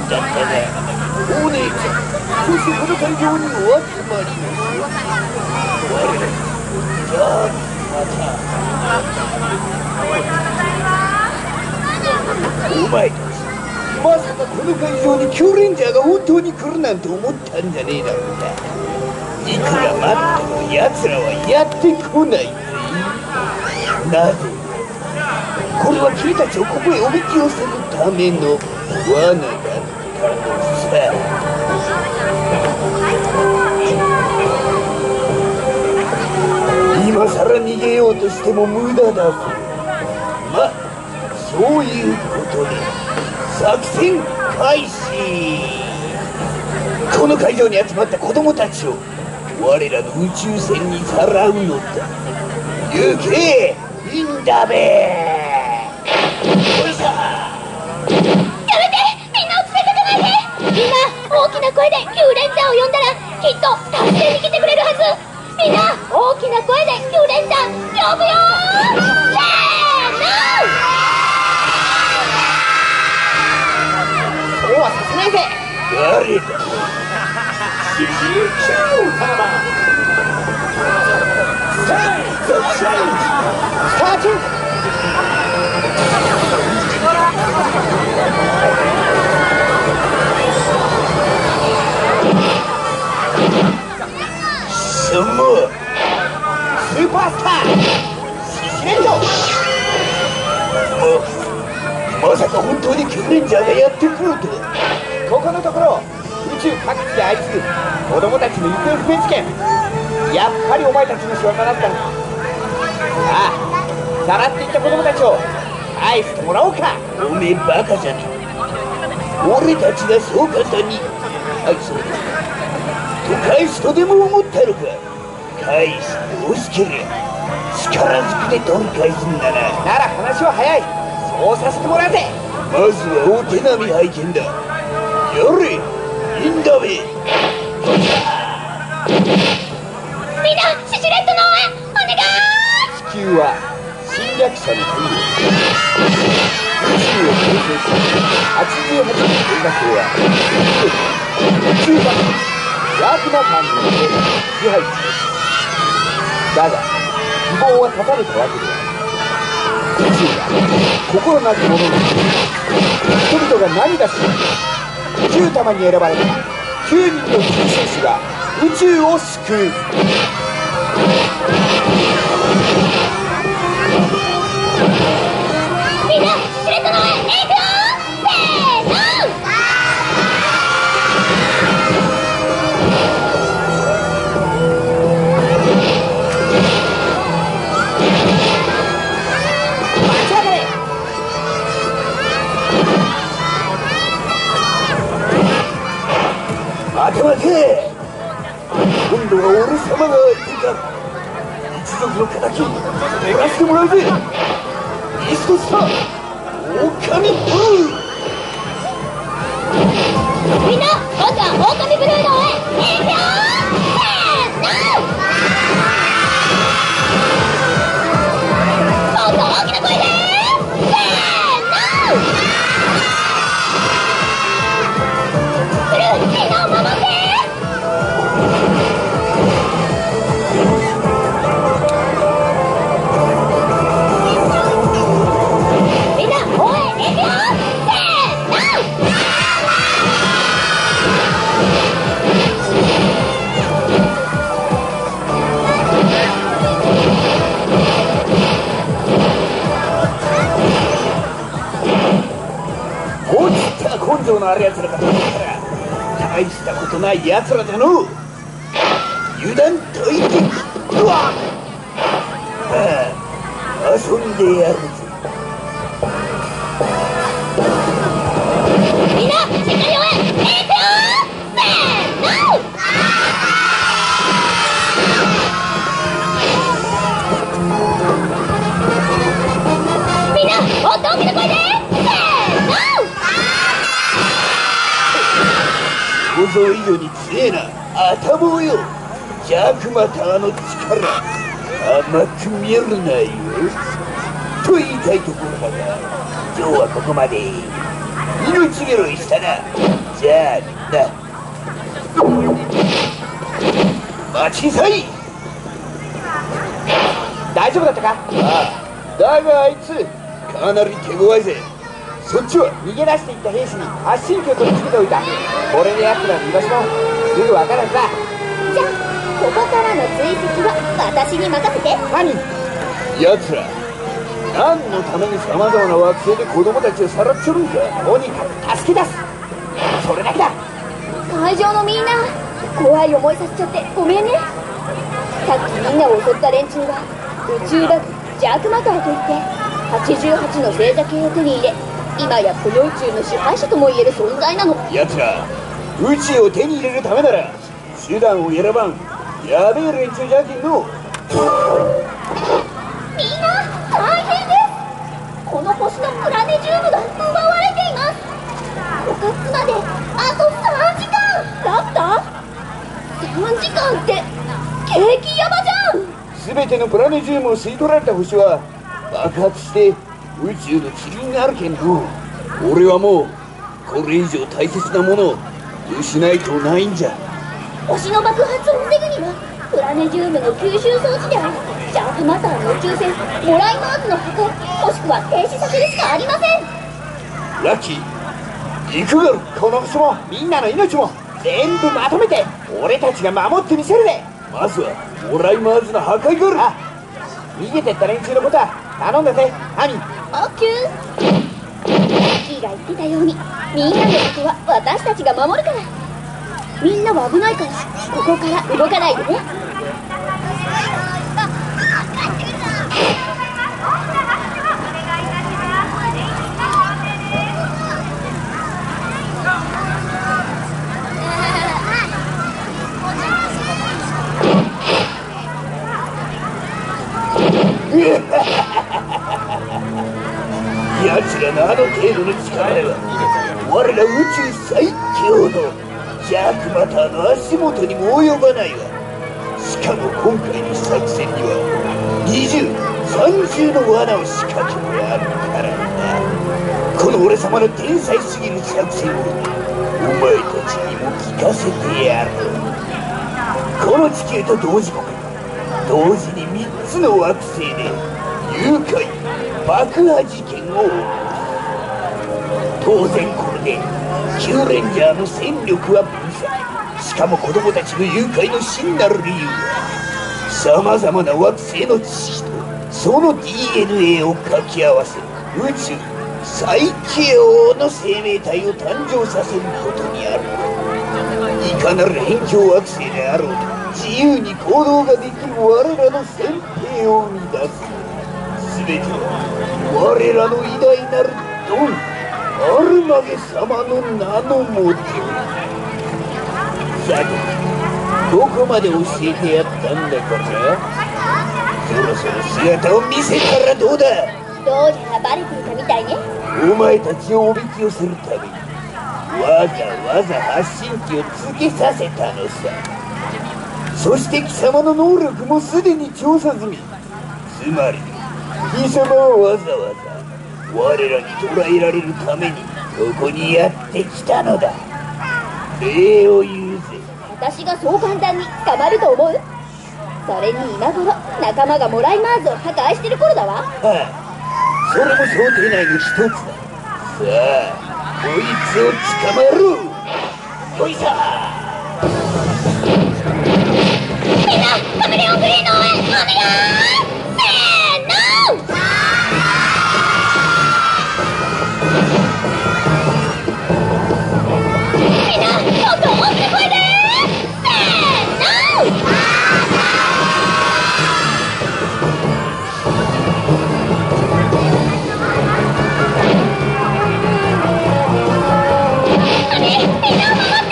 だったが、お姉ちゃん、そしてこの会場にお集まりの我ら、じゃあまた。お前たち、まさかこの会場にキョレンジャーが本当に来るなんて思ったんじゃねえだろうか。いくら待っても奴らはやってこないぜ。なぜ？これは君たちをここへおびき寄せるための罠だったのさ。今さら逃げようとしても無駄だぞ。ま、そういうことで作戦開始。この会場に集まった子供たちを我らの宇宙船にさらうのだ。行けインダベー。おいさ、 やめて、みんな落ち着いてかないで。みんな大きな声でキューレンジャーを呼んだらきっと助けに来てくれるはず。みんな大きな声でキューレンジャー呼ぶよー。せーの。 そうはさせないぜ。 誰だ。シシキュータマスタート。そのスーパースターシシレンジャー。まさか本当にキューレンジャーがやってくるとは。 ここのところ宇宙各地で相次ぐ子供たちの行方不明事件、やっぱりお前たちの仕業だったんだ。さあ、さらっていった子供たちを返してもらおうか。 おめえバカじゃねえ。俺たちがそう簡単に返そうと返すとでも思ったのか。返して欲しけりゃ力ずくで取り返すんだな。 なら話は早い。そうさせてもらうぜ。 まずはお手並み拝見だ。やれインダベ。 みんなシシレットの応援お願い。 地球は侵略者の国。宇宙を形成した88の天下卿は宇宙版ヤークマ間によって支配する。だが希望は絶たれたわけではない。宇宙は心なき者の人々が涙し9玉に選ばれた9人の救世主が宇宙を救う。 みんなシシレットの応援いくよ。せーの。 待て待て。今度は俺様が相手か。一族の敵逃がしてもらうぜ。イーストスター狼ブルー。 みんな今度は狼ブルーの応援いくよ。せーの。もっと大きな声でせーの。ブルー、みんなを守って。みんな応援いくよ。せーの。 落ちた根性のある奴らかと思ったら大したことない奴らだの。油断大敵。うわっ、ああ、遊んでやるぜ。 みんなしっかり応援いくよ。せーの。みんなもっと大きな声でせーの。 想像以上に強えな頭よ。ジャークマターの力甘く見るなよと言いたいところだが、今日はここまで。 命拾いしたな。じゃあみんな待ちなさい。 大丈夫だったか？ ああ、だがあいつかなり手強いぜ。そっちは逃げ出していった兵士に発信機を取り付けておいた。これで奴らの居場所もすぐ分かるはずだ。 じゃあここからの追跡は私に任せて。 何？ 奴ら何のためにさまざまな惑星で子供たちをさらっちょるんか。 とにかく助け出す、それだけだ。 会場のみんな怖い思いさせちゃってごめんね。さっきみんなを襲った連中は宇宙学ジャークマターといって88の星座系を手に入れ、今やこの宇宙の支配者ともいえる存在なの。 奴ら宇宙を手に入れるためなら手段を選ばんやべえ連中じゃけんの。 みんな大変です。この星のプラネジウムが奪われています。捕獲まであと3時間だった。3時間って激ヤバじゃん。 全てのプラネジウムを吸い取られた星は爆発して宇宙の塵になるけんど、俺はもうこれ以上大切なものを失いとうないんじゃ。 星の爆発を防ぐにはプラネジウムの吸収装置であるジャークマターの宇宙船モライマーズの破壊もしくは停止させるしかありません。 ラッキー行くがる。 この星もみんなの命も全部まとめて俺たちが守ってみせるぜ。 まずはモライマーズの破壊がある。 逃げてった連中のことは頼んだぜ、アミ。 オッキュー。ラッキーが言ってたようにみんなのことは私たちが守るから。みんなは危ないからここから動かないでね。 奴らのあの程度の力では我ら宇宙最強のジャークマターの足元にも及ばないわ。しかも今回の作戦には20、30の罠を仕掛けてあるからな。この俺様の天才すぎる作戦をお前たちにも聞かせてやる。この地球と同時刻同時に3つの惑星で誘拐爆破事件を起こす。当然これでキューレンジャーの戦力は分散。しかも子供たちの誘拐の真なる理由はさまざまな惑星の知識とその DNA を掛け合わせ宇宙最強の生命体を誕生させることにある。いかなる辺境惑星であろうと自由に行動ができる我らの先兵を生み出す。全ては我らの偉大なるドンアルマゲ様の名のもと。さてどこまで教えてやったんだから。そろそろ姿を見せたらどうだ。 どうやらバレていたみたいね。 お前たちをおびき寄せるためにわざわざ発信機をつけさせたのさ。そして貴様の能力もすでに調査済み。つまり貴様はわざわざ我らに捕らえられるためにここにやってきたのだ。礼を言うぜ。 私がそう簡単に捕まると思う？それに今頃仲間がモライマーズを破壊してる頃だわ。 はあ、それも想定内の一つだ。さあこいつを捕まえろ。ほいさみんなカメレオングリーンの応援お願い。せーの。みんなもっと大きな声で。せーの。みんなを守って。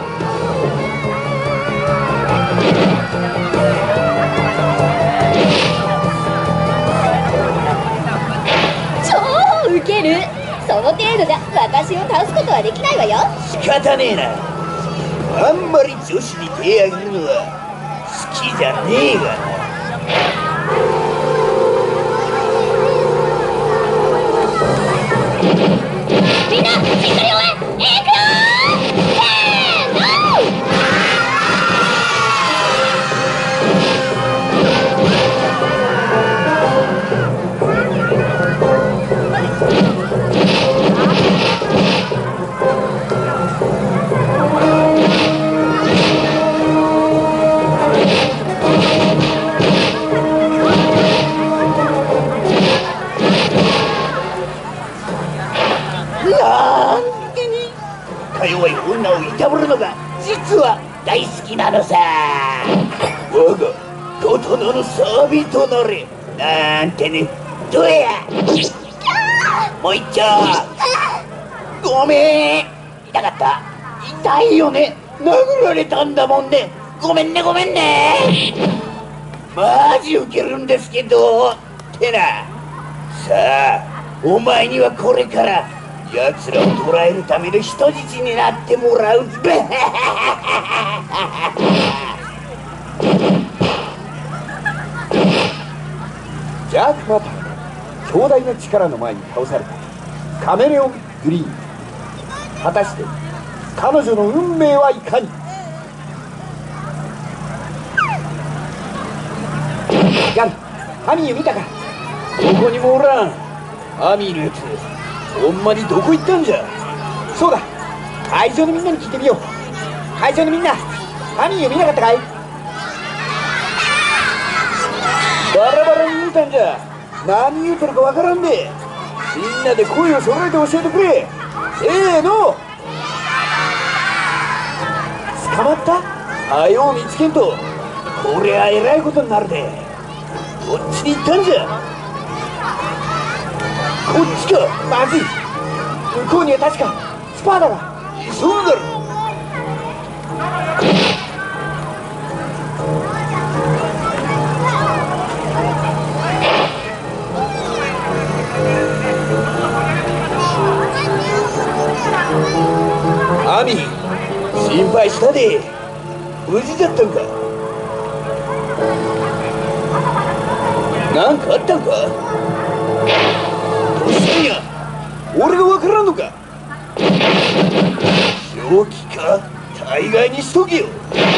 超ウケる。その程度じゃ私を倒すことはできないわよ。 仕方ねえな。あんまり女子に手あげるのは好きじゃねえがな。みんな我が刀の錆となれなんてね。どうやもう一丁。ごめん、痛かった。痛いよね、殴られたんだもんね。ごめんねごめんね。マジウケるんですけどってな。さあお前にはこれから奴らを捕らえるための人質になってもらうぜ。 ジャーク・マターの強大な力の前に倒されたカメレオン・グリーン。果たして彼女の運命はいかに。ガン、ハミーを見たか。 どこにもおらん。アミーのやつほんまにどこ行ったんじゃ。 そうだ、会場のみんなに聞いてみよう。会場のみんな、ハミーを見なかったかい。 バラバラに言うたんじゃ。何言うてるかわからんね。みんなで声を揃えて教えてくれ。せーの。捕まった。はよう見つけんとこりゃえらいことになるで。どっちに行ったんじゃ。こっちか。 まずい、向こうには確かスパーダが。 そうだろ。アミ、心配したで。無事だったんか。なんかあったんか。どうしたんや。俺が分からんのか。正気か。大概にしとけよ。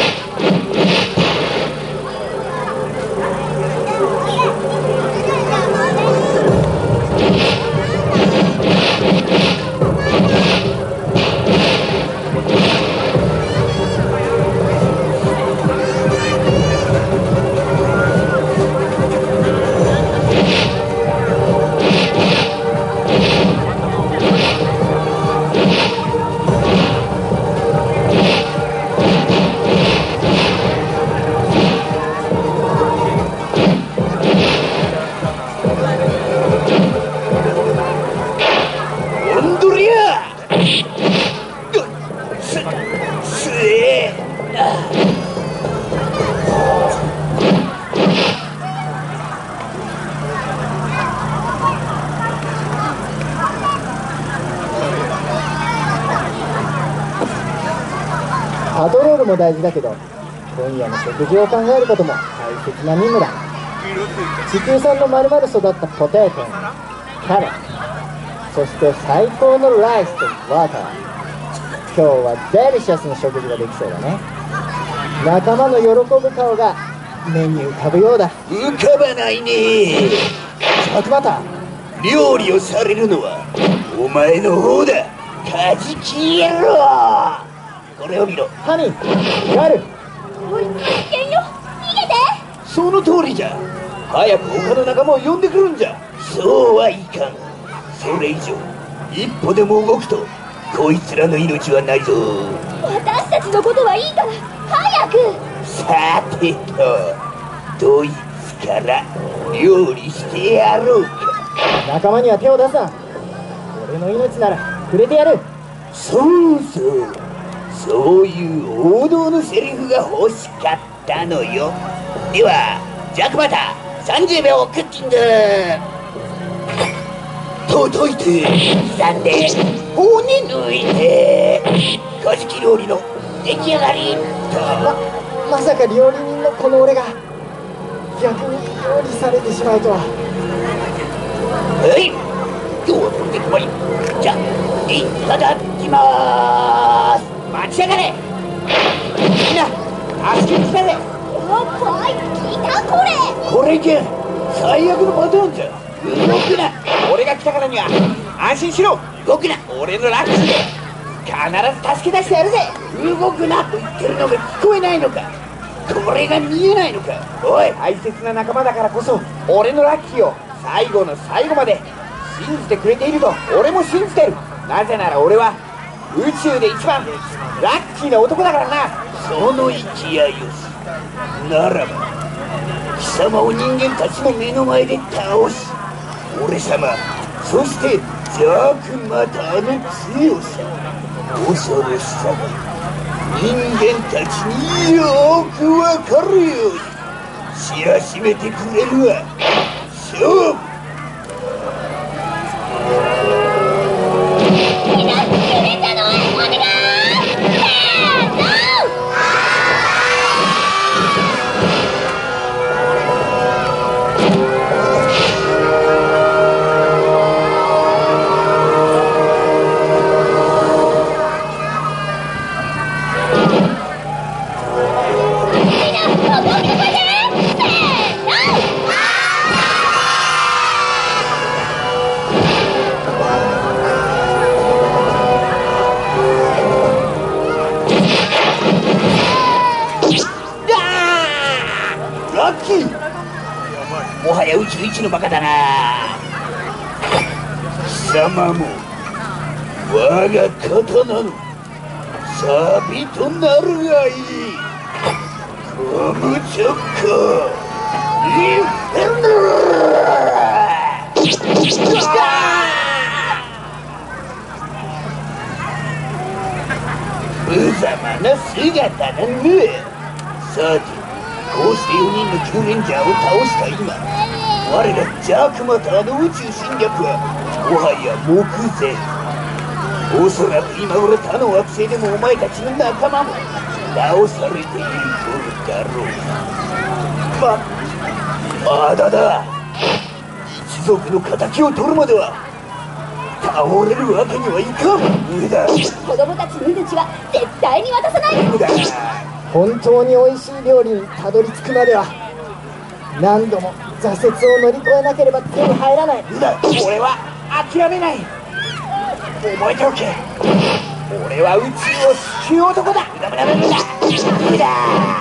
パトロールも大事だけど、今夜の食事を考えることも大切な任務だ。地球産の丸々育ったポテト、キャロット、そして最高のライスとワター。今日はデリシャスな食事ができそうだね。仲間の喜ぶ顔が目に浮かぶようだ。 浮かばないね。 ジャーク・マター、 料理をされるのはお前の方だ。カジキ野郎。これを見ろ。 ハニー、ガル。 おい、危険よ、逃げて。 その通りじゃ。早く他の仲間を呼んでくるんじゃ。そうはいかん。それ以上一歩でも動くとこいつらの命はないぞ。 私たちのことはいいから早く。 さてと、どいつから料理してやろうか。 仲間には手を出すな。俺の命ならくれてやる。 そうそう、そういう王道のセリフが欲しかったのよ。ではジャック・マター、30秒クッキング。叩いて刻んで骨抜いてカジキ料理の出来上がり。 まさか料理人のこの俺が逆に料理されてしまうとは。 はい、今日はこれで決まり。じゃあいただきまーす。待ちやがれ。みんな助けに来たぜ。 やばい、聞いたこれ。 これじゃ最悪のパターンじゃ。動くな。 俺が来たからには安心しろ。 動くな。 俺のラッキーで必ず助け出してやるぜ。 動くなと言ってるのが聞こえないのか。これが見えないのか。おい、 大切な仲間だからこそ俺のラッキーを最後の最後まで信じてくれていると俺も信じてる。なぜなら俺は宇宙で一番ラッキーな男だからな。 その勢いよし。 ならば貴様を人間たちの目の前で倒し、俺様、そしてジャークマターの強さ、恐ろしさが人間たちによくわかるように知らしめてくれるわ。勝負。 みんな、キュレンジャーの応援お願い。 もはや宇宙一のバカだな。貴様も我が刀のサビとなるがいい。ゴムチョッコインフェルノ無様な姿だね。さて、こうして4人のキューレンジャーを倒した今、我らジャークマターの宇宙侵略はもはや目前。おそらく今頃他の惑星でもお前たちの仲間も倒されている頃だろう。まだだ。一族の敵を取るまでは倒れるわけにはいかん。無駄。 子供たちの命は絶対に渡さない。 無駄。 本当に美味しい料理にたどり着くまでは何度も挫折を乗り越えなければ手に入らない。 無駄。俺は諦めない。覚えておけ。俺は宇宙を救う男だ。無駄無駄無駄無駄無駄。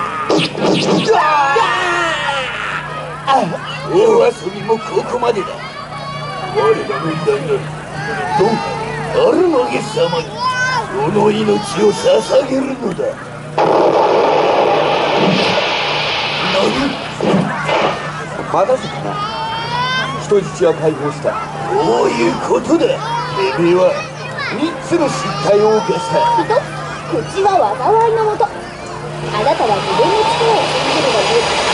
大遊びもここまでだ。我らの偉大なドン・アルマゲ様にその命を捧げるのだ。 待たせたな。人質は解放した。 どういうことだ。てめえは3つの失態を犯した。 口は災いのもと。あなたは自分の力を信じるがいい。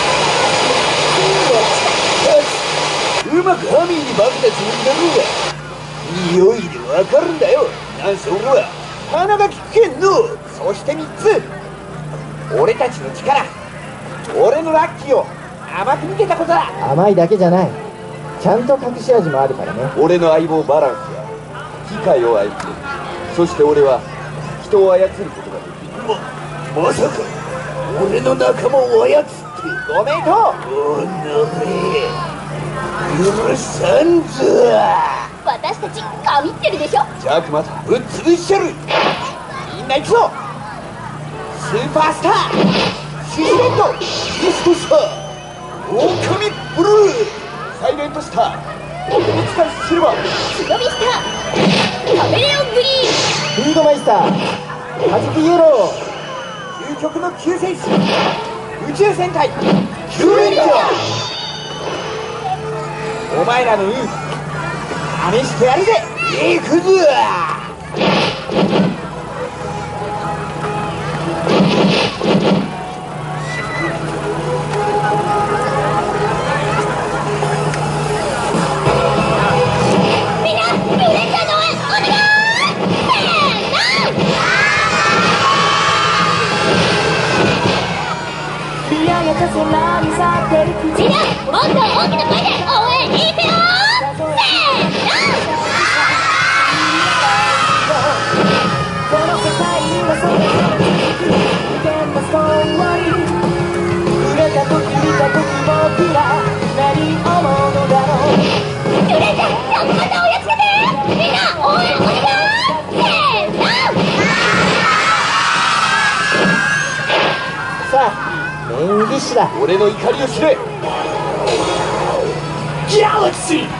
うまくハミーに化けたつもりだろうが、匂いでわかるんだよ。なんせ俺は鼻が利くけんの。そして3つ、俺たちの力、俺のラッキーを甘く見てたことだ。 甘いだけじゃない、ちゃんと隠し味もあるからね。 俺の相棒バランスは機械を操る。そして俺は人を操ることができる。 まさか俺の仲間を操って。ごめんと。おのれ許さんぞ。 私たち神ってるでしょ。 ジャークマター、 ぶっ潰しちゃる。みんな行くぞ。スーパースターシーレント、イーストスター、オオカミブルー、サイレントスター、特別艦シルバー、 シノビスター、カメレオングリーン、 フードマイスター、カジキイエロ究極の救世主、宇宙戦隊キューレンジャー。お前らの運試してやるぜ。行くぞ。 みんな、キューレンジャーの応援お願い。みんな、もっと大きな声で応援いくよ。 さあ、メインディッシュだ。 俺の怒りを知れ。 ギャラクシー。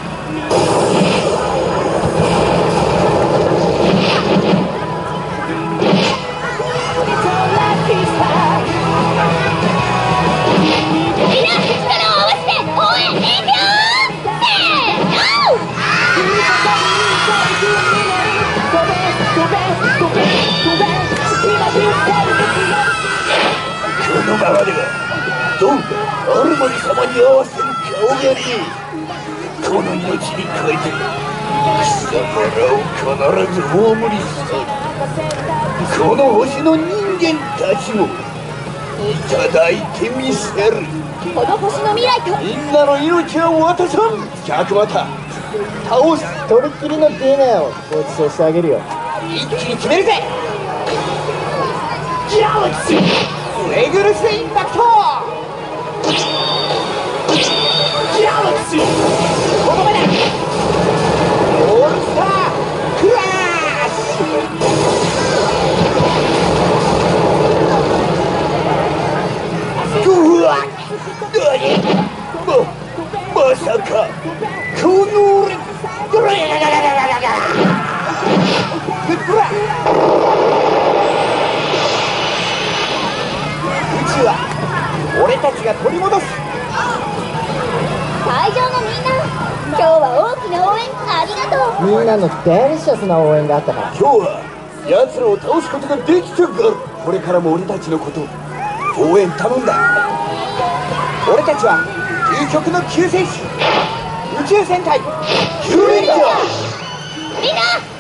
アルマリ様に合わせる顔がねえ。この命に変えて貴様らを必ず葬り去る。この星の人間たちもいただいてみせる。 この星の未来とみんなの命は渡さん。百股倒す。 とりっきりの DNA をご馳走してあげるよ。 一気に決めるぜ。ギラウスレグルスインパクト。ギラウスここまで。オールスタークラッシュ。うわっ何まさかこの俺俺たちが取り戻す。 会場のみんな、今日は大きな応援ありがとう。 みんなのデリシャスな応援があったから。 今日は奴らを倒すことができたから、これからも俺たちのこと応援頼んだ。俺たちは究極の救世主宇宙戦隊キューレンジャー。 みんな